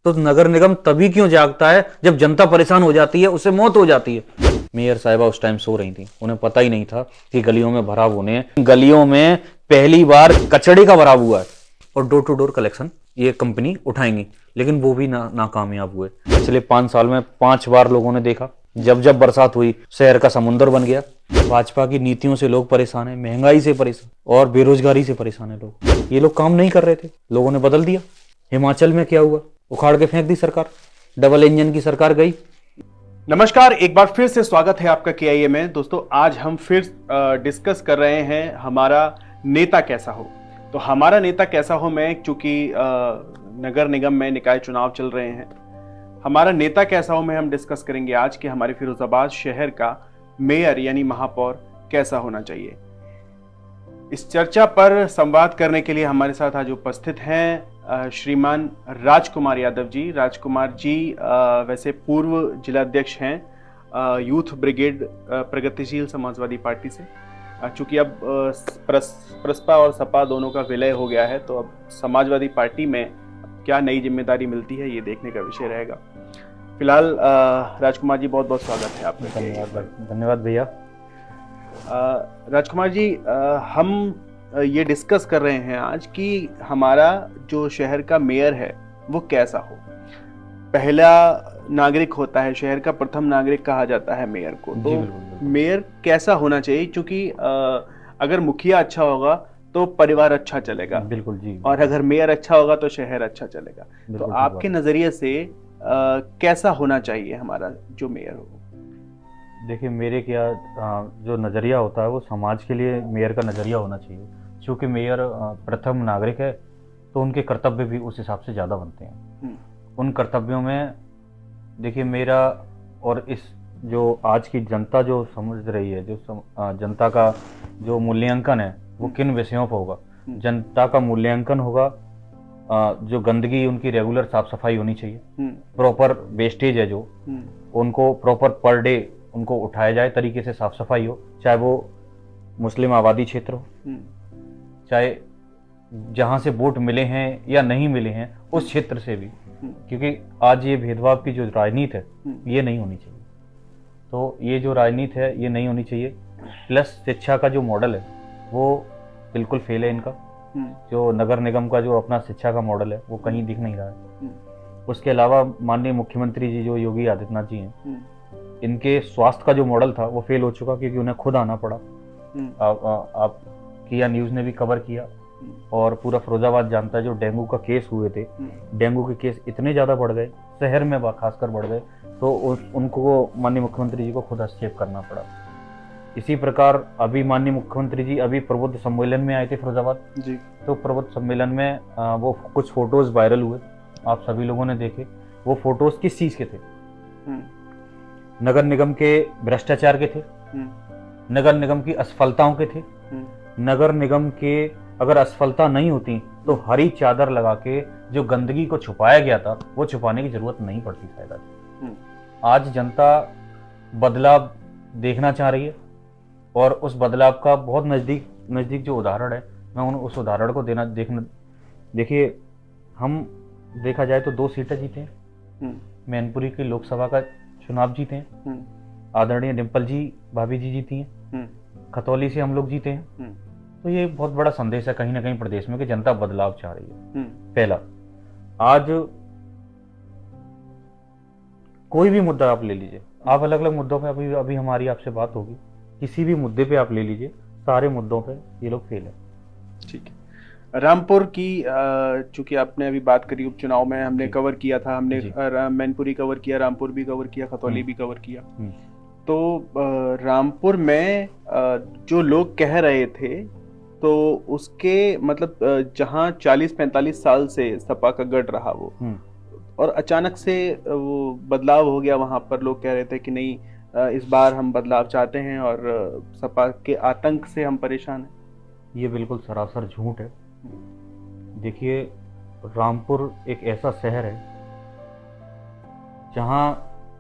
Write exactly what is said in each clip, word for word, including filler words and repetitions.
तो नगर निगम तभी क्यों जागता है जब जनता परेशान हो जाती है, उससे मौत हो जाती है। मेयर साहिबा उस टाइम सो रही थी, उन्हें पता ही नहीं था कि गलियों में भराव होने हैं। गलियों में पहली बार कचड़े का भराव हुआ है और डोर टू डोर कलेक्शन ये कंपनी उठाएंगी, लेकिन वो भी ना नाकामयाब हुए। पिछले पांच साल में पांच बार लोगों ने देखा, जब जब बरसात हुई शहर का समुंदर बन गया। भाजपा की नीतियों से लोग परेशान हैं, महंगाई से परेशान और बेरोजगारी से परेशान है लोग। ये लोग काम नहीं कर रहे थे, लोगों ने बदल दिया। हिमाचल में क्या हुआ, उखाड़ के फेंक दी सरकार, डबल इंजन की सरकार गई। नमस्कार, एक बार फिर से स्वागत है आपका के आई ए में। दोस्तों, आज हम फिर डिस्कस कर रहे हैं हमारा नेता कैसा हो। तो हमारा नेता कैसा हो में, चूंकि नगर निगम में निकाय चुनाव चल रहे हैं, हमारा नेता कैसा हो में हम डिस्कस करेंगे आज कि हमारे फिरोजाबाद शहर का मेयर यानी महापौर कैसा होना चाहिए। इस चर्चा पर संवाद करने के लिए हमारे साथ आज उपस्थित हैं श्रीमान राजकुमार यादव जी। राजकुमार जी वैसे पूर्व जिलाध्यक्ष हैं यूथ ब्रिगेड प्रगतिशील समाजवादी पार्टी से। चूंकि अब प्रसपा और सपा दोनों का विलय हो गया है, तो अब समाजवादी पार्टी में क्या नई जिम्मेदारी मिलती है ये देखने का विषय रहेगा। फिलहाल राजकुमार जी, बहुत बहुत स्वागत है आपका। धन्यवाद धन्यवाद भैया। राजकुमार जी, हम ये डिस्कस कर रहे हैं आज कि हमारा जो शहर का मेयर है वो कैसा हो। पहला नागरिक होता है, शहर का प्रथम नागरिक कहा जाता है मेयर को। तो बिल्कुल, बिल्कुल। मेयर कैसा होना चाहिए, क्योंकि अगर मुखिया अच्छा होगा तो परिवार अच्छा चलेगा। बिल्कुल जी। और अगर मेयर अच्छा होगा तो शहर अच्छा चलेगा। तो आपके नजरिए से आ, कैसा होना चाहिए हमारा जो मेयर हो? देखिए, मेरे क्या जो नज़रिया होता है वो समाज के लिए मेयर का नज़रिया होना चाहिए। क्योंकि मेयर प्रथम नागरिक है तो उनके कर्तव्य भी उस हिसाब से ज़्यादा बनते हैं। उन कर्तव्यों में देखिए, मेरा और इस जो आज की जनता जो समझ रही है, जो जनता का जो मूल्यांकन है वो किन विषयों पर होगा। जनता का मूल्यांकन होगा जो गंदगी, उनकी रेगुलर साफ सफाई होनी चाहिए। प्रॉपर वेस्टेज है जो, उनको प्रॉपर पर डे उनको उठाया जाए, तरीके से साफ सफाई हो। चाहे वो मुस्लिम आबादी क्षेत्र हो, चाहे जहाँ से वोट मिले हैं या नहीं मिले हैं उस क्षेत्र से भी, क्योंकि आज ये भेदभाव की जो राजनीति है ये नहीं होनी चाहिए। तो ये जो राजनीति है ये नहीं होनी चाहिए। प्लस शिक्षा का जो मॉडल है वो बिल्कुल फेल है इनका। जो नगर निगम का जो अपना शिक्षा का मॉडल है वो कहीं दिख नहीं रहा है। उसके अलावा माननीय मुख्यमंत्री जी जो योगी आदित्यनाथ जी हैं, इनके स्वास्थ्य का जो मॉडल था वो फेल हो चुका, क्योंकि उन्हें खुद आना पड़ा। आप, आप किया न्यूज़ ने भी कवर किया और पूरा फिरोजाबाद जानता है जो डेंगू का केस हुए थे। डेंगू के केस इतने ज़्यादा बढ़ गए, शहर में खासकर बढ़ गए, तो उस उनको माननीय मुख्यमंत्री जी को खुद हस्तक्षेप करना पड़ा। इसी प्रकार अभी माननीय मुख्यमंत्री जी अभी प्रबुद्ध सम्मेलन में आए थे फिरोजाबाद जी। तो प्रबुद्ध सम्मेलन में आ, वो कुछ फोटोज वायरल हुए, आप सभी लोगों ने देखे। वो फोटोज किस चीज़ के थे? नगर निगम के भ्रष्टाचार के थे, नगर निगम की असफलताओं के थे। नगर निगम के अगर असफलता नहीं होती तो हरी चादर लगा के जो गंदगी को छुपाया गया था वो छुपाने की जरूरत नहीं पड़ती शायद। आज जनता बदलाव देखना चाह रही है और उस बदलाव का बहुत नज़दीक नज़दीक जो उदाहरण है, मैं उन उस उदाहरण को देना देखना देखिए, हम देखा जाए तो दो सीटें जीते हैं। मैनपुरी की लोकसभा का चुनाव जीते हैं, आदरणीय डिम्पल जी भाभी जी जीती हैं। खतौली से हम लोग जीते हैं। तो ये बहुत बड़ा संदेश है कहीं ना कहीं प्रदेश में कि जनता बदलाव चाह रही है। पहला, आज कोई भी मुद्दा आप ले लीजिए, आप अलग अलग मुद्दों पे अभी अभी हमारी आपसे बात होगी, किसी भी मुद्दे पे आप ले लीजिए, सारे मुद्दों पे ये लोग फेल है। ठीक है। रामपुर की चूंकि आपने अभी बात करी, उपचुनाव में हमने कवर किया था, हमने मैनपुरी कवर किया, रामपुर भी कवर किया, खतौली भी कवर किया। तो रामपुर में जो लोग कह रहे थे तो उसके मतलब जहां चालीस पैंतालीस साल से सपा का गढ़ रहा वो, और अचानक से वो बदलाव हो गया। वहां पर लोग कह रहे थे कि नहीं, इस बार हम बदलाव चाहते हैं और सपा के आतंक से हम परेशान हैं। ये बिल्कुल सरासर झूठ है। देखिए, रामपुर एक ऐसा शहर है जहां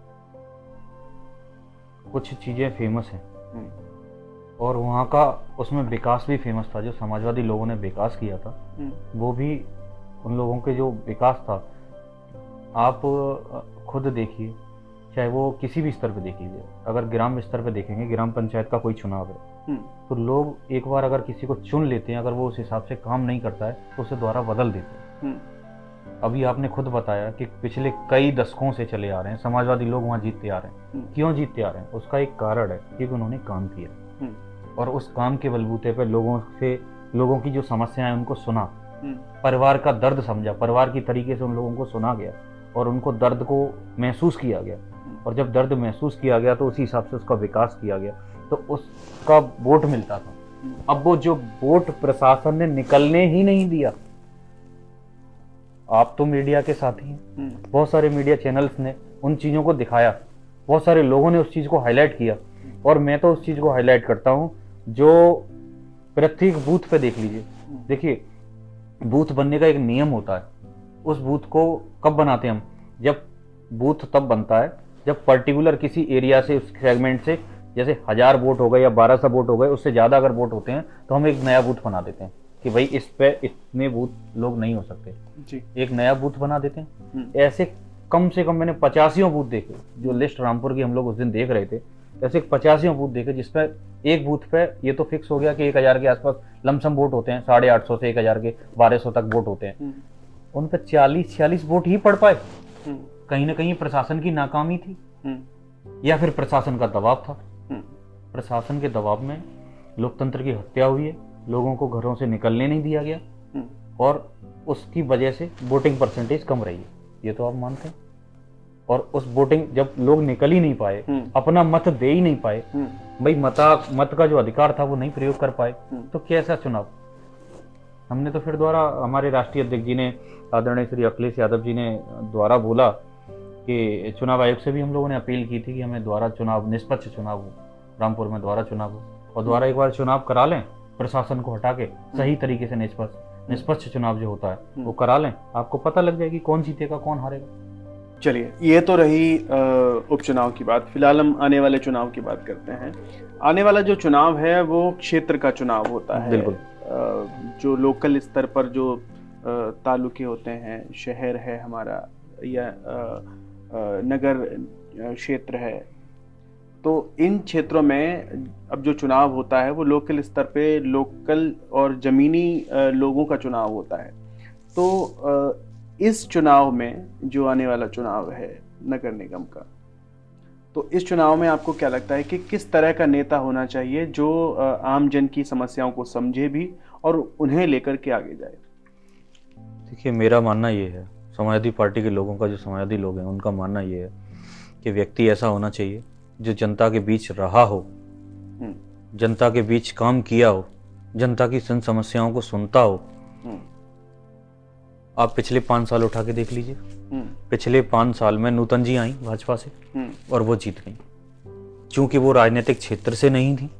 कुछ चीज़ें फेमस हैं और वहाँ का उसमें विकास भी फेमस था। जो समाजवादी लोगों ने विकास किया था वो भी, उन लोगों के जो विकास था आप खुद देखिए, चाहे वो किसी भी स्तर पे देख लीजिए, अगर ग्राम स्तर पे देखेंगे, ग्राम पंचायत का कोई चुनाव है तो लोग एक बार अगर किसी को चुन लेते हैं, अगर वो उस हिसाब से काम नहीं करता है तो उसे दोबारा बदल देते हैं। अभी आपने खुद बताया कि पिछले कई दशकों से चले आ रहे हैं समाजवादी लोग वहाँ जीतते आ रहे हैं। क्यों जीतते आ रहे हैं? उसका एक कारण है क्योंकि उन्होंने काम किया और उस काम के बलबूते पर लोगों से लोगों की जो समस्याएं उनको सुना, परिवार का दर्द समझा, परिवार की तरीके से उन लोगों को सुना गया और उनको दर्द को महसूस किया गया, और जब दर्द महसूस किया गया तो उसी हिसाब से उसका विकास किया गया, तो उसका वोट मिलता था। अब वो जो वोट प्रशासन ने निकलने ही नहीं दिया। आप तो मीडिया के साथी हैं, बहुत सारे मीडिया चैनल्स ने उन चीजों को दिखाया, बहुत सारे लोगों ने उस चीज को हाईलाइट किया, और मैं तो उस चीज को हाईलाइट करता हूं जो प्रत्येक बूथ पे देख लीजिए। देखिए, बूथ बनने का एक नियम होता है। उस बूथ को कब बनाते हैं हम? जब बूथ तब बनता है जब पर्टिकुलर किसी एरिया से, उस सेगमेंट से, जैसे हजार वोट हो गए या बारह सौ वोट हो गए, उससे ज्यादा अगर वोट होते हैं तो हम एक नया बूथ बना देते हैं कि भाई इस पे इतने बूथ लोग नहीं हो सकते जी। एक नया बूथ बना देते हैं। ऐसे कम से कम मैंने पचासियों बूथ देखे, जो लिस्ट रामपुर की हम लोग उस दिन देख रहे थे, ऐसे पचासियों बूथ देखे जिसपे एक बूथ पे ये तो फिक्स हो गया कि एक हजार के आसपास लमसम वोट होते हैं, साढ़े आठ सौ से एक हजार के बारह सौ तक वोट होते हैं। उन पे चालीस छियालीस वोट ही पड़ पाए। कहीं ना कहीं प्रशासन की नाकामी थी या फिर प्रशासन का दबाव था। प्रशासन के दबाव में लोकतंत्र की हत्या हुई है, लोगों को घरों से निकलने नहीं दिया गया और उसकी वजह से वोटिंग परसेंटेज कम रही है, ये तो आप मानते हैं। और उस वोटिंग, जब लोग निकल ही नहीं पाए, अपना मत दे ही नहीं पाए, भाई मता मत का जो अधिकार था वो नहीं प्रयोग कर पाए, तो कैसा चुनाव? हमने तो फिर द्वारा हमारे राष्ट्रीय अध्यक्ष जी ने, आदरणीय श्री अखिलेश यादव जी ने द्वारा बोला कि चुनाव आयोग से भी हम लोगों ने अपील की थी कि हमें द्वारा चुनाव, निष्पक्ष चुनाव हो, रामपुर में द्वारा चुनाव हो, और द्वारा एक बार चुनाव करा लें, प्रशासन को हटा के सही तरीके से निष्पक्ष निष्पक्ष चुनाव जो होता है वो करा लें, आपको पता लग जाएगी कौन जीतेगा कौन हारेगा। चलिए, ये तो रही उपचुनाव की बात। फिलहाल हम आने वाले चुनाव की बात करते हैं। आने वाला जो चुनाव है वो क्षेत्र का चुनाव होता है। बिल्कुल। जो लोकल स्तर पर जो तालुके होते हैं, शहर है हमारा या नगर क्षेत्र है, तो इन क्षेत्रों में अब जो चुनाव होता है वो लोकल स्तर पे लोकल और ज़मीनी लोगों का चुनाव होता है। तो इस चुनाव में, जो आने वाला चुनाव है नगर निगम का, तो इस चुनाव में आपको क्या लगता है कि किस तरह का नेता होना चाहिए जो आम जन की समस्याओं को समझे भी और उन्हें लेकर के आगे जाए? देखिए, मेरा मानना ये है, समाजवादी पार्टी के लोगों का, जो समाजवादी लोग हैं उनका मानना ये है कि व्यक्ति ऐसा होना चाहिए जो जनता के बीच रहा हो, जनता के बीच काम किया हो, जनता की सन समस्याओं को सुनता हो। आप पिछले पांच साल उठा के देख लीजिए, पिछले पांच साल में नूतन जी आई भाजपा से और वो जीत गई, क्योंकि वो राजनीतिक क्षेत्र से नहीं थी।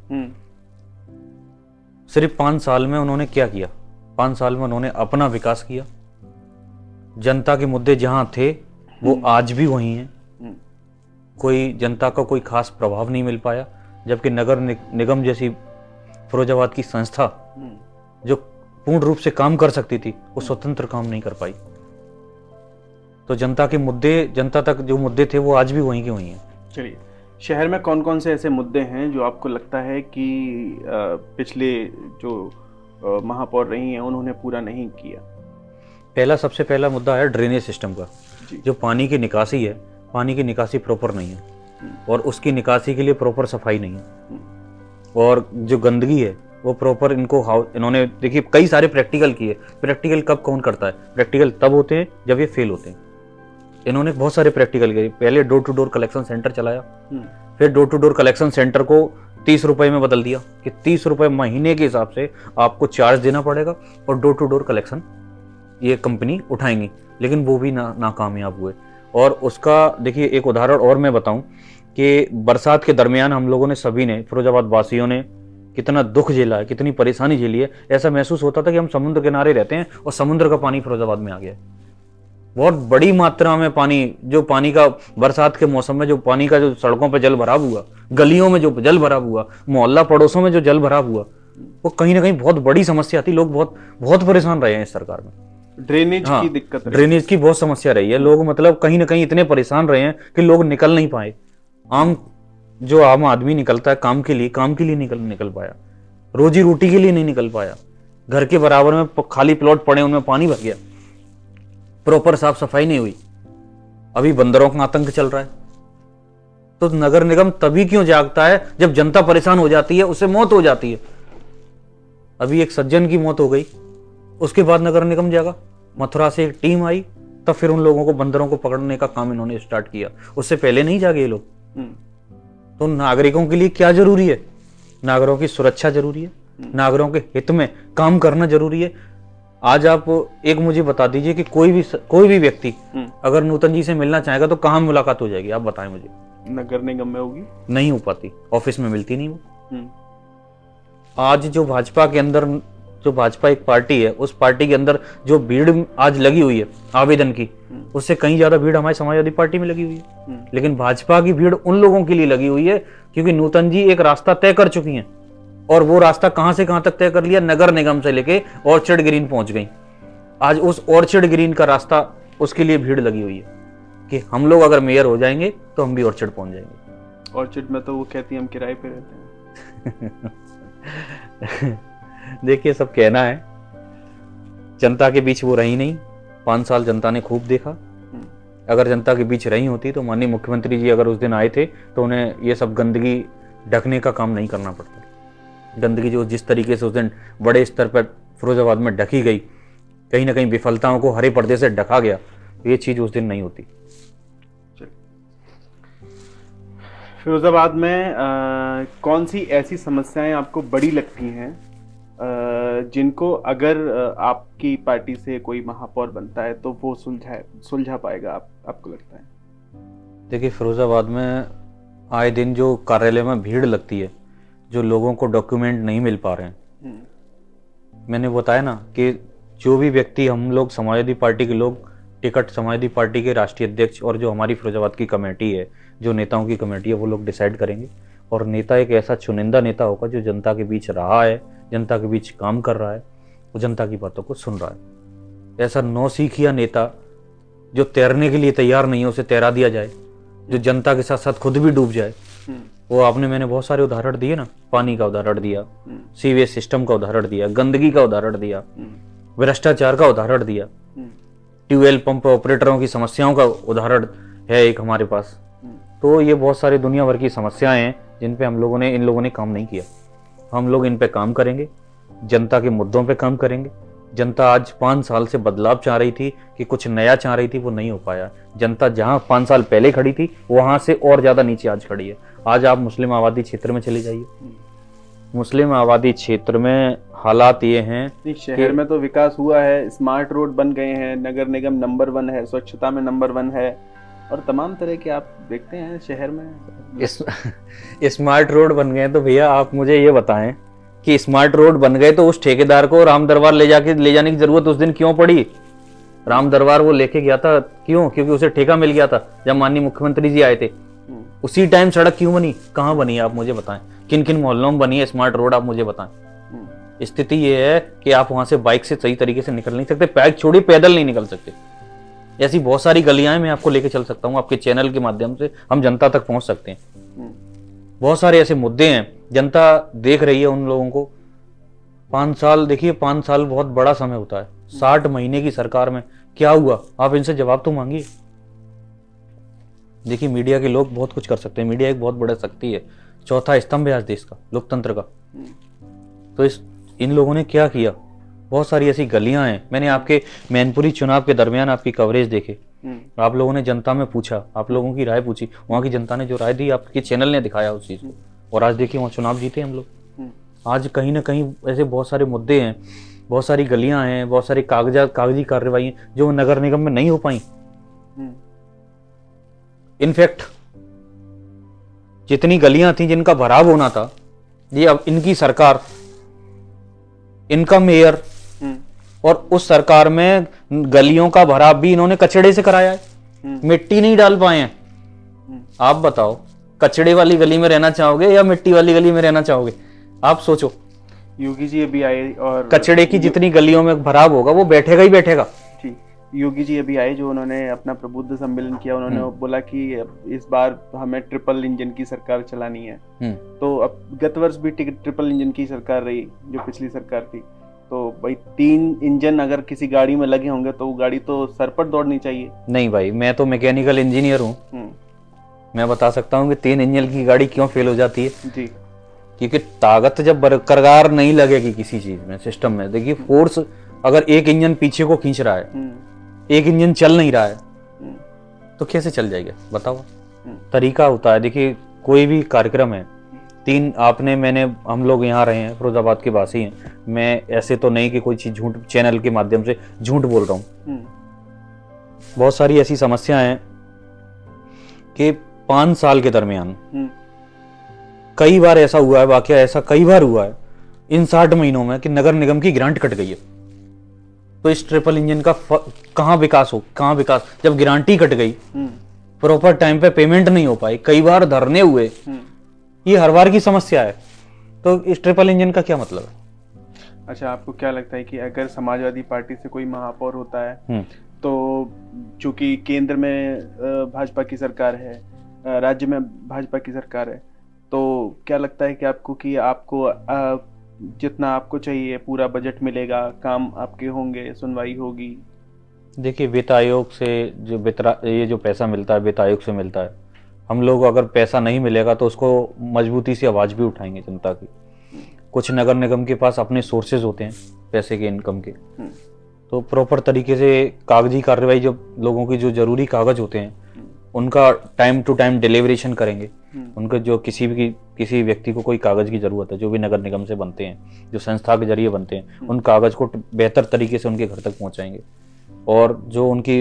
सिर्फ पांच साल में उन्होंने क्या किया? पांच साल में उन्होंने अपना विकास किया। जनता के मुद्दे जहां थे वो आज भी वही हैं। कोई जनता का कोई खास प्रभाव नहीं मिल पाया, जबकि नगर निगम जैसी फिरोजाबाद की संस्था जो पूर्ण रूप से काम कर सकती थी, वो स्वतंत्र काम नहीं कर पाई। तो जनता के मुद्दे, जनता तक जो मुद्दे थे वो आज भी वहीं के वहीं हैं। चलिए, शहर में कौन कौन से ऐसे मुद्दे हैं जो आपको लगता है कि पिछले जो महापौर रही हैं उन्होंने पूरा नहीं किया? पहला, सबसे पहला मुद्दा है ड्रेनेज सिस्टम का। जो पानी की निकासी है, पानी की निकासी प्रॉपर नहीं है और उसकी निकासी के लिए प्रॉपर सफाई नहीं है, और जो गंदगी है वो प्रॉपर इनको हाउ इन्होंने देखिए कई सारे प्रैक्टिकल किए। प्रैक्टिकल कब कौन करता है? प्रैक्टिकल तब होते हैं जब ये फेल होते हैं। इन्होंने बहुत सारे प्रैक्टिकल किए। पहले door to door collection centre चलाया, फिर door to door collection centre को तीस रुपए में बदल दिया कि तीस रुपए महीने के हिसाब से आपको चार्ज देना पड़ेगा और डोर टू डोर कलेक्शन ये कंपनी उठाएंगी, लेकिन वो भी ना नाकामयाब हुए। और उसका देखिए एक उदाहरण और मैं बताऊं कि बरसात के दरमियान हम लोगों ने, सभी ने, फिरोजाबाद वासियों ने कितना दुख झेला है, कितनी परेशानी झेली है। ऐसा महसूस होता था कि हम समुद्र किनारे रहते हैं और समुद्र का पानी फिरोजाबाद में आ गया है। बहुत बड़ी मात्रा में पानी, जो पानी का बरसात के मौसम में जो पानी का जो सड़कों पर जल भराव हुआ, गलियों में जो जल भराव हुआ, मोहल्ला पड़ोसों में जो जल भराव हुआ, वो कहीं ना कहीं बहुत बड़ी समस्या थी। लोग बहुत बहुत परेशान रहे हैं इस सरकार में। ड्रेनेज हाँ, की दिक्कत, ड्रेनेज की बहुत समस्या रही है। लोग मतलब कहीं ना कहीं इतने परेशान रहे हैं कि लोग निकल नहीं पाए। आम जो आम आदमी निकलता है काम के लिए, काम के लिए निकल निकल पाया, रोजी रोटी के लिए नहीं निकल पाया। घर के बराबर में खाली प्लॉट पड़े, उनमें पानी भर गया, प्रॉपर साफ सफाई नहीं हुई, अभी बंदरों का आतंक चल रहा है। तो नगर निगम तभी क्यों जागता है जब जनता परेशान हो जाती है, उससे मौत हो जाती है। अभी एक सज्जन की मौत हो गई, उसके बाद नगर निगम जागा, मथुरा से एक टीम आई, तब फिर उन लोगों को, बंदरों को पकड़ने का काम इन्होंने स्टार्ट किया। उससे पहले नहीं जागे ये लोग। तो नागरिकों के लिए क्या जरूरी है? नागरिकों की सुरक्षा जरूरी है, नागरिकों के हित में काम करना जरूरी है। आज आप एक मुझे बता दीजिए कि कोई भी कोई भी व्यक्ति अगर नूतन जी से मिलना चाहेगा तो कहाँ मुलाकात हो जाएगी? आप बताएं मुझे। नगर निगम में होगी? नहीं हो पाती, ऑफिस में मिलती नहीं वो। आज जो भाजपा के अंदर, जो भाजपा एक पार्टी है, उस पार्टी के अंदर जो भीड़ आज लगी हुई है आवेदन की, उससे कहीं ज्यादा भीड़ हमारी समाजवादी पार्टी में लगी हुई है। लेकिन भाजपा की भीड़ उन लोगों के लिए लगी हुई है क्योंकि नूतन जी एक रास्ता तय कर चुकी हैं, और वो रास्ता कहां से कहां तक तय कर लिया? नगर निगम से लेके ऑर्चिड ग्रीन पहुंच गई। आज उस ऑर्चिड ग्रीन का रास्ता, उसके लिए भीड़ लगी हुई है कि हम लोग अगर मेयर हो जाएंगे तो हम भी ऑर्चिड पहुंच जाएंगे। ऑर्चिड में तो वो कहती है हम किराए पे रहते हैं। देखिए, सब कहना है, जनता के बीच वो रही नहीं। पांच साल जनता ने खूब देखा। अगर जनता के बीच रही होती तो माननीय मुख्यमंत्री जी अगर उस दिन आए थे तो उन्हें ये सब गंदगी ढकने का काम नहीं करना पड़ता। गंदगी जो जिस तरीके से उस दिन बड़े स्तर पर फिरोजाबाद में ढकी गई, कहीं ना कहीं विफलताओं को हरे पर्दे से ढका गया, ये चीज उस दिन नहीं होती। फिरोजाबाद में आ, कौन सी ऐसी समस्याएं आपको बड़ी लगती हैं जिनको अगर आपकी पार्टी से कोई महापौर बनता है तो वो सुलझा सुलझा पाएगा, आप, आपको लगता है? देखिए, फिरोजाबाद में आए दिन जो कार्यालय में भीड़ लगती है, जो लोगों को डॉक्यूमेंट नहीं मिल पा रहे हैं, मैंने बताया ना कि जो भी व्यक्ति, हम लोग समाजवादी पार्टी के लोग, टिकट समाजवादी पार्टी के राष्ट्रीय अध्यक्ष और जो हमारी फिरोजाबाद की कमेटी है, जो नेताओं की कमेटी है, वो लोग डिसाइड करेंगे। और नेता एक ऐसा चुनिंदा नेता होगा जो जनता के बीच रहा है, जनता के बीच काम कर रहा है, वो जनता की बातों को सुन रहा है। ऐसा नौसिखिया नेता जो तैरने के लिए तैयार नहीं है, उसे तैरा दिया जाए, जो जनता के साथ साथ खुद भी डूब जाए। वो आपने, मैंने बहुत सारे उदाहरण दिए ना, पानी का उदाहरण दिया, सीवेज सिस्टम का उदाहरण दिया, गंदगी का उदाहरण दिया, भ्रष्टाचार का उदाहरण दिया, ट्यूबवेल पंप ऑपरेटरों की समस्याओं का उदाहरण है एक हमारे पास। तो ये बहुत सारी दुनिया भर की समस्याएं हैं जिन पे हम लोगों ने, इन लोगों ने काम नहीं किया। हम लोग इन पे काम करेंगे, जनता के मुद्दों पे काम करेंगे। जनता आज पाँच साल से बदलाव चाह रही थी, कि कुछ नया चाह रही थी, वो नहीं हो पाया। जनता जहां पाँच साल पहले खड़ी थी वहां से और ज्यादा नीचे आज खड़ी है। आज आप मुस्लिम आबादी क्षेत्र में चले जाइए, मुस्लिम आबादी क्षेत्र में हालात ये हैं, शहर में तो विकास हुआ है, स्मार्ट रोड बन गए हैं, नगर निगम नंबर वन है, स्वच्छता में नंबर वन है, और तमाम तरह के आप देखते हैं शहर में इस, स्मार्ट रोड बन गए। तो भैया आप मुझे ये बताएं कि स्मार्ट रोड बन गए तो उस ठेकेदार को राम दरबार ले जाके ले जाने की जरूरत उस दिन क्यों पड़ी? राम दरबार वो लेके गया था क्यों? क्योंकि उसे ठेका मिल गया था जब माननीय मुख्यमंत्री जी आए थे। उसी टाइम सड़क क्यों बनी? कहाँ बनी आप मुझे बताएं, किन किन मोहल्लों में बनी है स्मार्ट रोड, आप मुझे बताएं। स्थिति ये है कि आप वहां से बाइक से सही तरीके से निकल नहीं सकते, बाइक छोड़िए पैदल नहीं निकल सकते। ऐसी बहुत सारी गलियां मैं आपको लेके चल सकता हूं, आपके चैनल के माध्यम से हम जनता तक पहुंच सकते हैं। बहुत सारे ऐसे मुद्दे हैं, जनता देख रही है उन लोगों को। पांच साल देखिए, पांच साल बहुत बड़ा समय होता है। साठ महीने की सरकार में क्या हुआ, आप इनसे जवाब तो मांगिए। देखिए, मीडिया के लोग बहुत कुछ कर सकते हैं, मीडिया एक बहुत बड़ा शक्ति है, चौथा स्तंभ है आज देश का, लोकतंत्र का। तो इस इन लोगों ने क्या किया? बहुत सारी ऐसी गलियां हैं। मैंने आपके मैनपुरी चुनाव के दरमियान आपकी कवरेज देखे, आप लोगों ने जनता में पूछा, आप लोगों की राय पूछी, वहां की जनता ने जो राय दी आपके चैनल ने दिखाया उस चीज को, और आज देखिए वहां चुनाव जीते हम लोग। आज कहीं ना कहीं ऐसे बहुत सारे मुद्दे हैं, बहुत सारी गलियां हैं, बहुत सारी कागजात कागजी कार्रवाई जो नगर निगम में नहीं हो पाई। इनफैक्ट जितनी गलियां थी जिनका भराव होना था, ये अब इनकी सरकार, इनका मेयर, और उस सरकार में गलियों का भराव भी इन्होंने कचड़े से कराया है, मिट्टी नहीं डाल पाए हैं। आप बताओ, कचड़े वाली गली में रहना चाहोगे या मिट्टी वाली गली में रहना चाहोगे? आप सोचो। योगी जी अभी आए और कचड़े की जितनी गलियों में भराव होगा वो बैठेगा ही बैठेगा। योगी जी अभी आए जो उन्होंने अपना प्रबुद्ध सम्मेलन किया, उन्होंने बोला कि इस बार हमें ट्रिपल इंजन की सरकार चलानी है। तो अब गत वर्ष भी ट्रिपल इंजन की सरकार रही जो पिछली सरकार थी, तो भाई तीन इंजन अगर किसी गाड़ी में लगे होंगे तो वो गाड़ी तो सर पर दौड़नी चाहिए। नहीं भाई, मैं तो मैकेनिकल इंजीनियर हूँ, मैं बता सकता हूँ कि तीन इंजन की गाड़ी क्यों फेल हो जाती है जी। क्योंकि ताकत जब बरकरार नहीं लगेगी किसी चीज में, सिस्टम में, देखिए फोर्स अगर एक इंजन पीछे को खींच रहा है, एक इंजन चल नहीं रहा है, तो कैसे चल जाएगा बताओ। तरीका होता है, देखिए कोई भी कार्यक्रम है, तीन आपने मैंने हम लोग यहाँ रहे हैं, फिरोजाबाद के वासी हैं, मैं ऐसे तो नहीं कि कोई चीज झूठ चैनल के माध्यम से झूठ बोल रहा हूँ। बहुत सारी ऐसी समस्याएं हैं कि पांच साल के दरमियान कई बार ऐसा हुआ है, वाकया ऐसा कई बार हुआ है इन साठ महीनों में कि नगर निगम की ग्रांट कट गई है। तो इस ट्रिपल इंजन का कहां विकास हो, कहां विकास, जब गारंटी कट गई, प्रॉपर टाइम पे पेमेंट नहीं हो पाई, कई बार धरने हुए, ये हर बार की समस्या है। तो इस ट्रिपल इंजन का क्या मतलब है? अच्छा, आपको क्या लगता है कि अगर समाजवादी पार्टी से कोई महापौर होता है तो चूंकि केंद्र में भाजपा की सरकार है, राज्य में भाजपा की सरकार है, तो क्या लगता है कि आपको कि आपको आ, जितना आपको चाहिए पूरा बजट मिलेगा, काम आपके होंगे, सुनवाई होगी? देखिए वित्त आयोग से जो वितरा ये जो पैसा मिलता है वित्त आयोग से मिलता है, हम लोग अगर पैसा नहीं मिलेगा तो उसको मजबूती से आवाज भी उठाएंगे जनता की। कुछ नगर निगम के पास अपने सोर्सेज होते हैं पैसे के, इनकम के, तो प्रॉपर तरीके से कागजी कार्रवाई, जो लोगों की जो जरूरी कागज होते हैं उनका टाइम टू टाइम डिलीवरेशन करेंगे। उनके जो किसी भी किसी व्यक्ति को कोई कागज की जरूरत है, जो भी नगर निगम से बनते हैं, जो संस्था के जरिए बनते हैं, उन कागज को बेहतर तरीके से उनके घर तक पहुंचाएंगे। और जो उनकी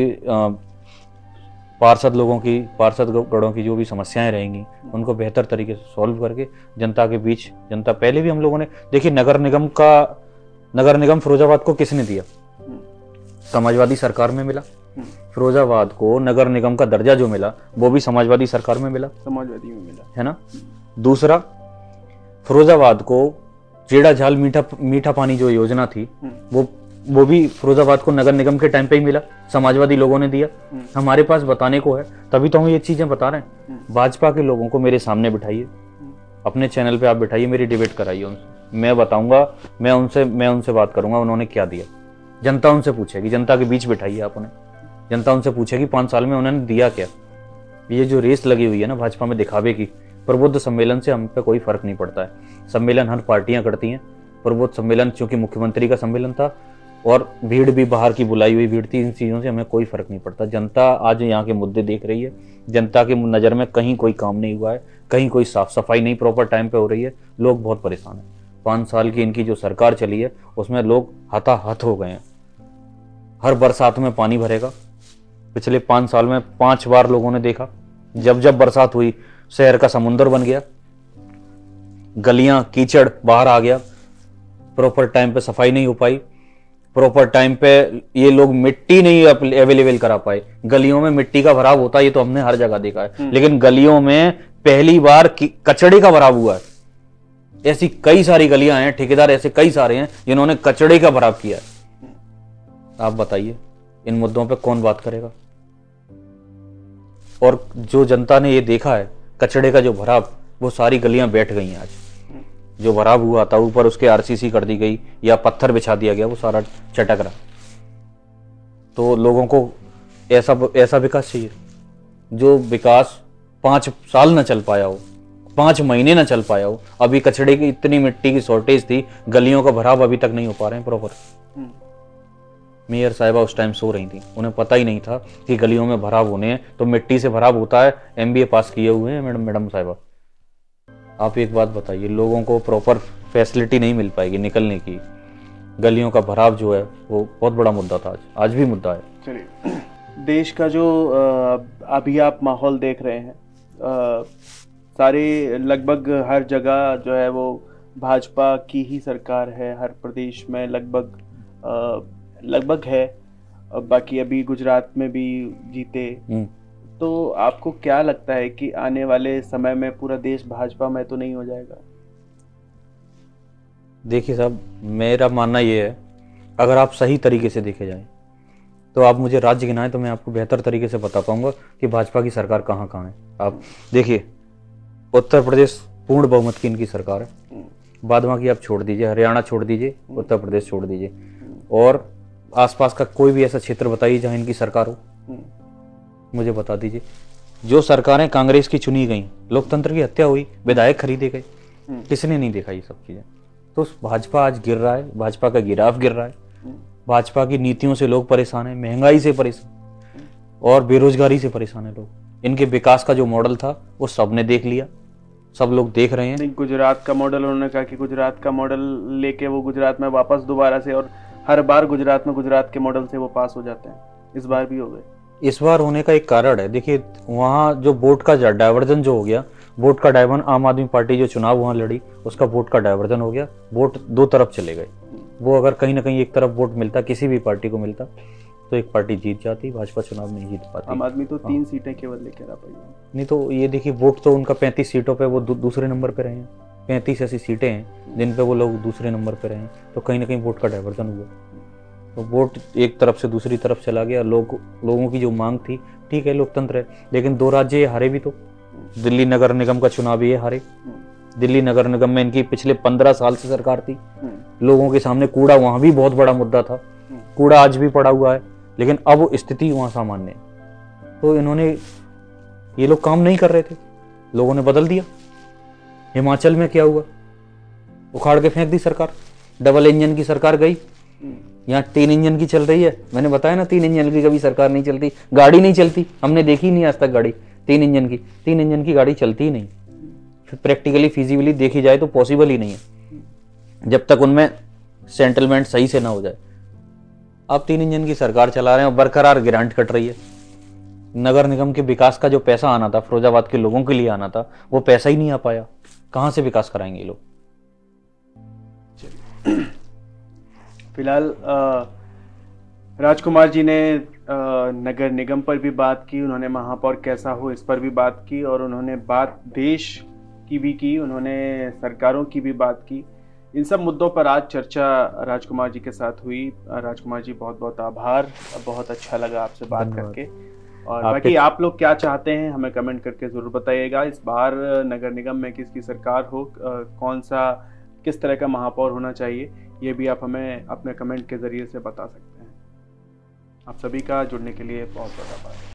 पार्षद लोगों की, पार्षद गणों की जो भी समस्याएं रहेंगी उनको बेहतर तरीके से सॉल्व करके जनता के बीच, जनता पहले भी हम लोगों ने देखिए नगर निगम का नगर निगम फिरोजाबाद को किसने दिया? समाजवादी सरकार में मिला। फिरोजाबाद को नगर निगम का दर्जा जो मिला वो भी समाजवादी सरकार में मिला, समाजवादी में मिला, है ना। दूसरा, फिरोजाबाद को जेड़ा झाल मीठा मीठा पानी जो योजना थी वो वो भी फिरोजाबाद को नगर निगम के टाइम पे ही मिला, समाजवादी लोगों ने दिया। हमारे पास बताने को है, तभी तो हम ये चीजें बता रहे हैं। भाजपा के लोगों को मेरे सामने बिठाइए, अपने चैनल पे आप बिठाइए, मेरी डिबेट कराइए उनसे, मैं बताऊंगा, मैं उनसे मैं उनसे बात करूंगा उन्होंने क्या दिया। जनता उनसे पूछेगी, जनता के बीच बिठाइए आप उन्हें, जनता उनसे पूछेगी पांच साल में उन्होंने दिया क्या। ये जो रेस लगी हुई है ना भाजपा में दिखावे की, प्रबुद्ध सम्मेलन से हम पे कोई फर्क नहीं पड़ता है। सम्मेलन हर पार्टियां करती हैं, प्रबुद्ध सम्मेलन चूंकि मुख्यमंत्री का सम्मेलन था और भीड़ भी बाहर की बुलाई हुई भीड़ थी, इन चीजों से हमें कोई फर्क नहीं पड़ता। जनता आज यहाँ के मुद्दे देख रही है, जनता की नजर में कहीं कोई काम नहीं हुआ है, कहीं कोई साफ सफाई नहीं प्रॉपर टाइम पे हो रही है, लोग बहुत परेशान है। पांच साल की इनकी जो सरकार चली है उसमें लोग हताहत हो गए हैं। हर बरसात में पानी भरेगा, पिछले पांच साल में पांच बार लोगों ने देखा, जब जब बरसात हुई शहर का समुंदर बन गया, गलियां कीचड़ बाहर आ गया, प्रॉपर टाइम पे सफाई नहीं हो पाई, प्रॉपर टाइम पे ये लोग मिट्टी नहीं अवेलेबल करा पाए। गलियों में मिट्टी का भराव होता है, ये तो हमने हर जगह देखा है, लेकिन गलियों में पहली बार कचड़े का भराव हुआ है। ऐसी कई सारी गलियां हैं, ठेकेदार ऐसे कई सारे हैं जिन्होंने कचड़े का भराव किया है। आप बताइए इन मुद्दों पे कौन बात करेगा? और जो जनता ने ये देखा है कचड़े का जो भराव, वो सारी गलियां बैठ गई हैं। आज जो भराव हुआ था ऊपर उसके आरसीसी कर दी गई या पत्थर बिछा दिया गया, वो सारा चटक रहा। तो लोगों को ऐसा ऐसा विकास चाहिए जो विकास पांच साल न चल पाया हो, पांच महीने न चल पाया हो। अभी कचड़े की इतनी मिट्टी की शॉर्टेज थी, गलियों का भराव अभी तक नहीं हो पा रहे हैं प्रॉपर। मेयर साहिबा उस टाइम सो रही थी, उन्हें पता ही नहीं था कि गलियों में भराव होने हैं। तो मिट्टी से भराव होता है, एमबीए पास किए हुए हैं मैडम मैडम साहिबा। आप एक बात बताइए, लोगों को प्रॉपर फैसिलिटी नहीं मिल पाएगी निकलने की। गलियों का भराव जो है वो बहुत बड़ा मुद्दा था, आज आज भी मुद्दा है। चलिए, देश का जो अभी आप माहौल देख रहे हैं, सारे लगभग हर जगह जो है वो भाजपा की ही सरकार है, हर प्रदेश में लगभग लगभग है, बाकी अभी गुजरात में भी जीते। तो आपको क्या लगता है कि आने वाले समय में पूरा देश भाजपा में तो नहीं हो जाएगा? देखिए साहब, मेरा मानना ये है, अगर आप सही तरीके से देखे जाए तो आप मुझे राज्य गिनाएं तो मैं आपको बेहतर तरीके से बता पाऊंगा कि भाजपा की सरकार कहाँ कहाँ है। आप देखिए, उत्तर प्रदेश पूर्ण बहुमत की इनकी सरकार है। बाद बाकी आप छोड़ दीजिए, हरियाणा छोड़ दीजिए, उत्तर प्रदेश छोड़ दीजिए, और आसपास का कोई भी ऐसा क्षेत्र बताइए जहां इनकी सरकार हो, मुझे बता दीजिए। जो सरकारें कांग्रेस की चुनी गई, लोकतंत्र की हत्या हुई, विधायक खरीदे गए, किसने नहीं देखा ये सब चीजें। तो भाजपा आज गिर रहा है, भाजपा का गिराव गिर रहा है, भाजपा की नीतियों से लोग परेशान हैं, महंगाई से परेशान और बेरोजगारी से परेशान है लोग। इनके विकास का जो मॉडल था वो सबने देख लिया, सब लोग देख रहे हैं। नहीं, गुजरात का मॉडल उन्होंने कहा कि गुजरात का मॉडल लेके वो गुजरात में वापस दोबारा से, और हर बार गुजरात में गुजरात के मॉडल से वो पास हो जाते हैं। इस बार भी हो गए। इस बार होने का एक कारण है, देखिए वहाँ जो वोट का डाइवर्जन जो हो गया, वोट का डाइवर्जन, आम आदमी पार्टी जो चुनाव वहाँ लड़ी उसका वोट का डाइवर्जन हो गया, वोट दो तरफ चले गए। वो अगर कहीं ना कहीं एक तरफ वोट मिलता, किसी भी पार्टी को मिलता, तो एक पार्टी जीत जाती, भाजपा चुनाव नहीं जीत पाती। आम आदमी तो तीन सीटें केवल लेकर आ पाई। नहीं तो ये देखिए, वोट तो उनका पैंतीस सीटों पे वो दू, दूसरे नंबर पे रहे हैं। पैंतीस ऐसी सीटें हैं जिन पे वो लोग दूसरे नंबर पे रहे हैं, तो कहीं ना कहीं वोट का डाइवर्जन हुआ, तो वोट एक तरफ से दूसरी तरफ चला गया। लोग लोगों की जो मांग थी, ठीक है लोकतंत्र है, लेकिन दो राज्य हारे भी तो। दिल्ली नगर निगम का चुनाव ये हारे। दिल्ली नगर निगम में इनकी पिछले पंद्रह साल से सरकार थी, लोगों के सामने कूड़ा वहां भी बहुत बड़ा मुद्दा था, कूड़ा आज भी पड़ा हुआ है, लेकिन अब स्थिति वहां सामान्य है। तो इन्होंने, ये लोग काम नहीं कर रहे थे, लोगों ने बदल दिया। हिमाचल में क्या हुआ, उखाड़ के फेंक दी सरकार, डबल इंजन की सरकार गई, यहाँ तीन इंजन की चल रही है। मैंने बताया ना, तीन इंजन की कभी सरकार नहीं चलती, गाड़ी नहीं चलती, हमने देखी नहीं आज तक गाड़ी तीन इंजन की। तीन इंजन की गाड़ी चलती ही नहीं, प्रैक्टिकली फिजिबली देखी जाए तो पॉसिबल ही नहीं है जब तक उनमें सेटलमेंट सही से ना हो जाए। आप तीन इंजन की सरकार चला रहे हैं और बरकरार ग्रांट कट रही है। नगर निगम के विकास का जो पैसा आना था, फिरोजाबाद के लोगों के लिए आना था, वो पैसा ही नहीं आ पाया। कहां से विकास कराएंगे लोग। फिलहाल राजकुमार जी ने आ, नगर निगम पर भी बात की, उन्होंने महापौर कैसा हो इस पर भी बात की, और उन्होंने बात देश की भी की, उन्होंने सरकारों की भी बात की। इन सब मुद्दों पर आज चर्चा राजकुमार जी के साथ हुई। राजकुमार जी, बहुत बहुत आभार, बहुत अच्छा लगा आपसे बात करके। और बाकी आप लोग क्या चाहते हैं हमें कमेंट करके ज़रूर बताइएगा। इस बार नगर निगम में किसकी सरकार हो, कौन सा किस तरह का महापौर होना चाहिए, ये भी आप हमें अपने कमेंट के ज़रिए से बता सकते हैं। आप सभी का जुड़ने के लिए बहुत बहुत आभार।